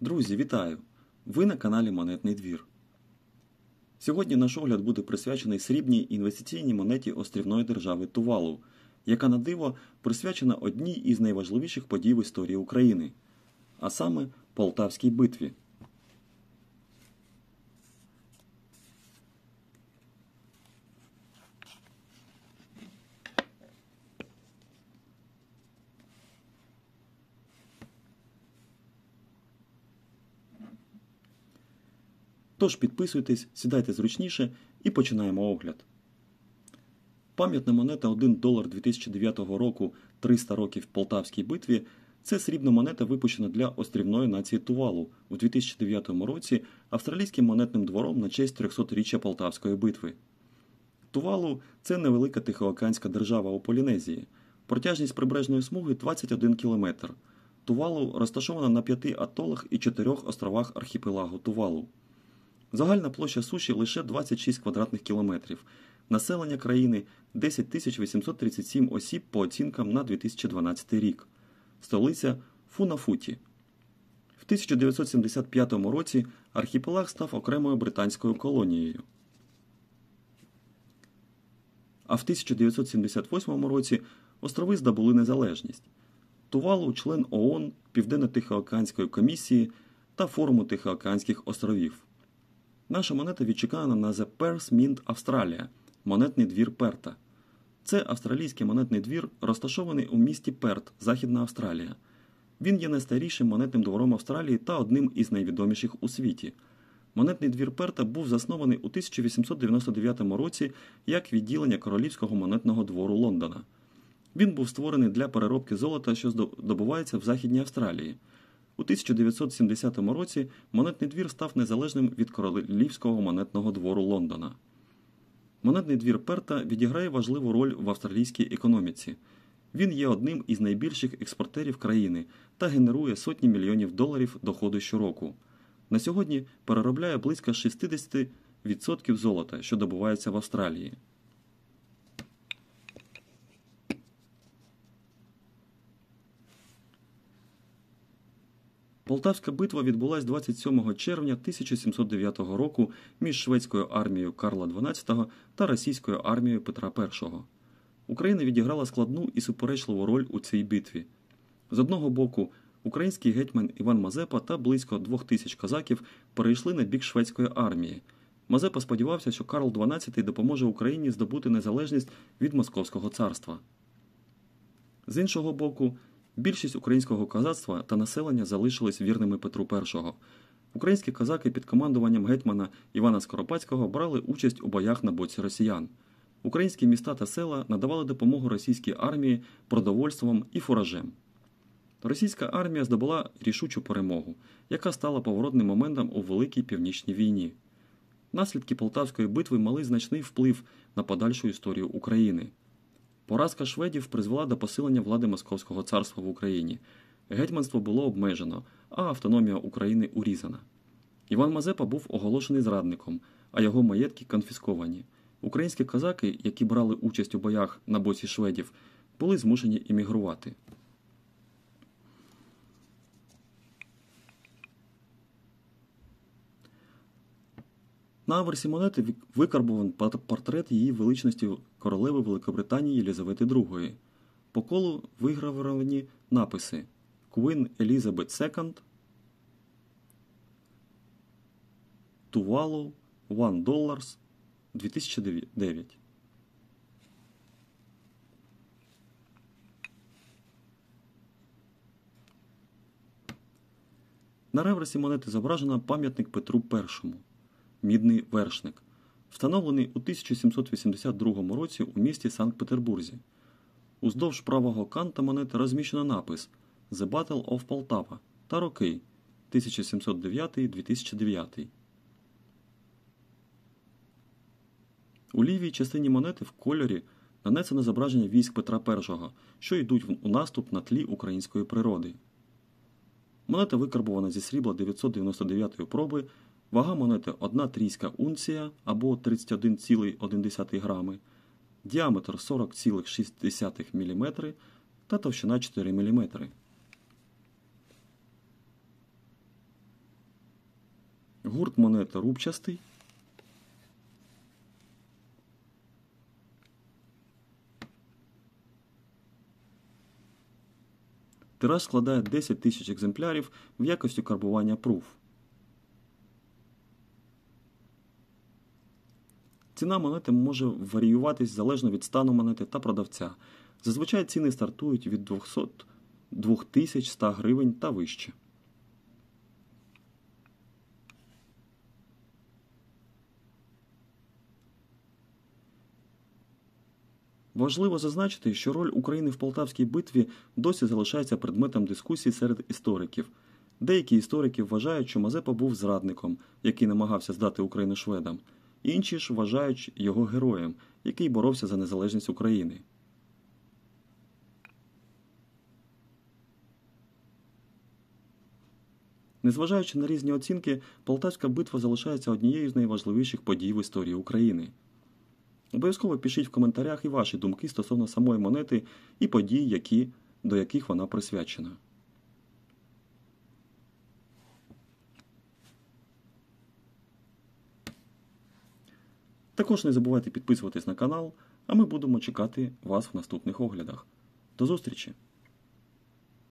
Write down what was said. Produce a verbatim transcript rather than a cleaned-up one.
Друзі, вітаю! Ви на каналі Монетний двір. Сьогодні наш огляд буде присвячений срібній інвестиційній монеті острівної держави Тувалу, яка на диво присвячена одній із найважливіших подій в історії України, а саме Полтавській битві. Тож підписуйтесь, сідайте зручніше і починаємо огляд. Пам'ятна монета один долар дві тисячі дев'ятого року триста років Полтавській битві – це срібна монета, випущена для острівної нації Тувалу у дві тисячі дев'ятому році австралійським монетним двором на честь трьохсотріччя Полтавської битви. Тувалу – це невелика тихоокеанська держава у Полінезії. Протяжність прибережної смуги двадцять один кілометр. Тувалу розташована на п'яти атолах і чотирьох островах архіпелагу Тувалу. Загальна площа суші лише двадцять шість квадратних кілометрів. Населення країни – десять тисяч вісімсот тридцять сім осіб по оцінкам на дві тисячі дванадцятий рік. Столиця – Фунафуті. В тисяча дев'ятсот сімдесят п'ятому році архіпелаг став окремою британською колонією. А в тисяча дев'ятсот сімдесят восьмому році острови здобули незалежність. Тувалу – член ООН, Південно-Тихоокеанської комісії та Форуму Тихоокеанських островів. Наша монета відчеканена на The Purse Mint Australia – монетний двір Перта. Це австралійський монетний двір, розташований у місті Перт, Західна Австралія. Він є найстарішим монетним двором Австралії та одним із найвідоміших у світі. Монетний двір Перта був заснований у тисяча вісімсот дев'яносто дев'ятому році як відділення Королівського монетного двору Лондона. Він був створений для переробки золота, що добувається в Західній Австралії. У тисяча дев'ятсот сімдесятому році монетний двір став незалежним від Королівського монетного двору Лондона. Монетний двір Перта відіграє важливу роль в австралійській економіці. Він є одним із найбільших експортерів країни та генерує сотні мільйонів доларів доходу щороку. На сьогодні переробляє близько шістдесят відсотків золота, що добувається в Австралії. Полтавська битва відбулася двадцять сьомого червня тисяча сімсот дев'ятого року між шведською армією Карла дванадцятого та російською армією Петра Першого. Україна відіграла складну і суперечливу роль у цій битві. З одного боку, український гетьман Іван Мазепа та близько двох тисяч козаків перейшли на бік шведської армії. Мазепа сподівався, що Карл дванадцятий допоможе Україні здобути незалежність від Московського царства. З іншого боку, більшість українського козацтва та населення залишились вірними Петру Першого. Українські козаки під командуванням гетьмана Івана Скоропадського брали участь у боях на боці росіян. Українські міста та села надавали допомогу російській армії продовольством і фуражем. Російська армія здобула рішучу перемогу, яка стала поворотним моментом у Великій Північній війні. Наслідки Полтавської битви мали значний вплив на подальшу історію України. Поразка шведів призвела до посилення влади Московського царства в Україні. Гетьманство було обмежено, а автономія України урізана. Іван Мазепа був оголошений зрадником, а його маєтки конфісковані. Українські козаки, які брали участь у боях на боці шведів, були змушені емігрувати. На аверсі монети викарбований портрет її величності королеви Великобританії Єлізавети другої. По колу вигравіровані написи Queen Elizabeth секонд, Tuvalu, один долар, дві тисячі дев'ять. На реверсі монети зображено пам'ятник Петру Першому. Мідний вершник, встановлений у тисяча сімсот вісімдесят другому році у місті Санкт-Петербурзі. Уздовж правого канта монети розміщено напис «The Battle of Poltava» та роки тисяча сімсот дев'ятий - дві тисячі дев'ятий. У лівій частині монети в кольорі нанесено зображення військ Петра Першого, що йдуть у наступ на тлі української природи. Монета викарбована зі срібла дев'ятсот дев'яносто дев'ятої проби. Вага монети – одна трійська унція або тридцять один цілих одна десята грами, діаметр сорок цілих шість десятих міліметра та товщина чотири міліметри. Гурт монети рубчастий. Тираж складає десять тисяч екземплярів в якості карбування пруф. Ціна монети може варіюватись залежно від стану монети та продавця. Зазвичай ціни стартують від двохсот до двох тисяч ста гривень та вище. Важливо зазначити, що роль України в Полтавській битві досі залишається предметом дискусій серед істориків. Деякі історики вважають, що Мазепа був зрадником, який намагався здати Україну шведам. Інші ж вважають його героєм, який боровся за незалежність України. Незважаючи на різні оцінки, Полтавська битва залишається однією з найважливіших подій в історії України. Обов'язково пишіть в коментарях і ваші думки стосовно самої монети і подій, які, до яких вона присвячена. Також не забувайте підписуватись на канал, а ми будемо чекати вас в наступних оглядах. До зустрічі!